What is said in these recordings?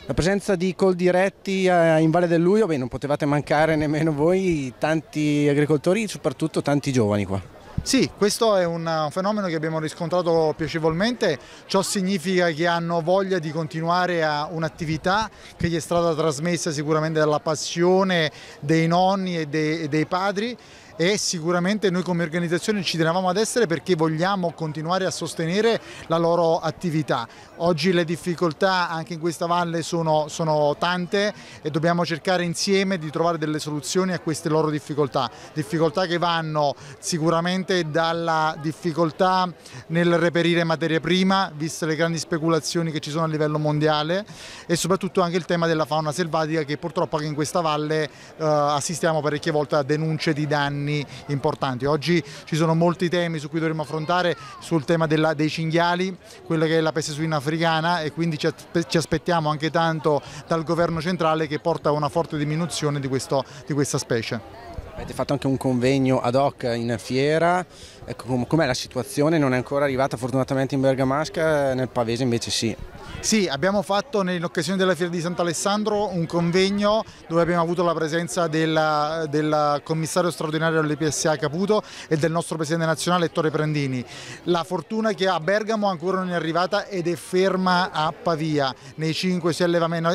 La presenza di Coldiretti in Valle del Luio, non potevate mancare nemmeno voi, tanti agricoltori, soprattutto tanti giovani qua. Sì, questo è un fenomeno che abbiamo riscontrato piacevolmente, ciò significa che hanno voglia di continuare a un'attività che gli è stata trasmessa sicuramente dalla passione dei nonni e dei padri, e sicuramente noi come organizzazione ci tenevamo ad essere perché vogliamo continuare a sostenere la loro attività. Oggi le difficoltà anche in questa valle sono tante e dobbiamo cercare insieme di trovare delle soluzioni a queste loro difficoltà che vanno sicuramente dalla difficoltà nel reperire materia prima, viste le grandi speculazioni che ci sono a livello mondiale, e soprattutto anche il tema della fauna selvatica, che purtroppo anche in questa valle assistiamo parecchie volte a denunce di danni importanti. Oggi ci sono molti temi su cui dovremo affrontare, sul tema dei cinghiali, quella che è la peste suina africana, e quindi ci aspettiamo anche tanto dal governo centrale che porta a una forte diminuzione di questa specie. Avete fatto anche un convegno ad hoc in fiera, ecco, com'è la situazione? Non è ancora arrivata fortunatamente in Bergamasca, nel Pavese invece sì. Sì, abbiamo fatto in occasione della Fiera di Sant'Alessandro un convegno dove abbiamo avuto la presenza del commissario straordinario dell'EPSA Caputo e del nostro presidente nazionale Ettore Prandini. La fortuna è che a Bergamo ancora non è arrivata ed è ferma a Pavia, nei 5 allevamenti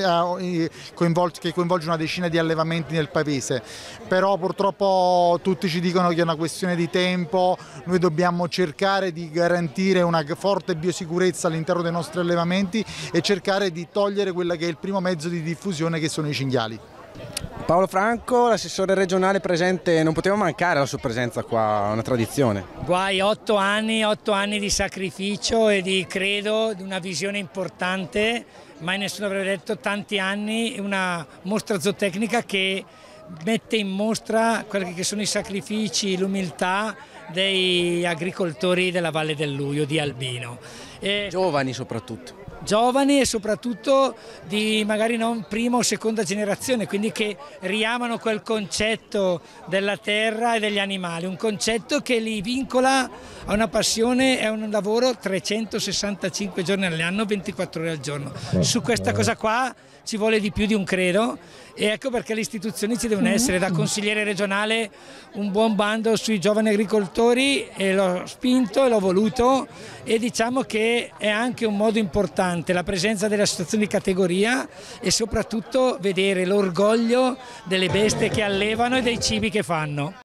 che coinvolge una decina di allevamenti nel Pavese. Però purtroppo tutti ci dicono che è una questione di tempo, noi dobbiamo cercare di garantire una forte biosicurezza all'interno dei nostri allevamenti e cercare di togliere quella che è il primo mezzo di diffusione, che sono i cinghiali. Paolo Franco, l'assessore regionale presente, non poteva mancare la sua presenza qua, una tradizione. Guai, 8 anni di sacrificio e di credo, di una visione importante, mai nessuno avrebbe detto, tanti anni, una mostra zootecnica che mette in mostra quelli che sono i sacrifici, l'umiltà degli agricoltori della Valle del Luio di Albino. Giovani soprattutto. Giovani e soprattutto di magari non prima o seconda generazione, quindi che riamano quel concetto della terra e degli animali, un concetto che li vincola a una passione e a un lavoro 365 giorni all'anno, 24 ore al giorno. Su questa cosa qua ci vuole di più di un credo, e ecco perché le istituzioni ci devono essere. Da consigliere regionale un buon bando sui giovani agricoltori, e l'ho spinto e l'ho voluto, e diciamo che è anche un modo importante la presenza delle associazioni di categoria e soprattutto vedere l'orgoglio delle bestie che allevano e dei cibi che fanno.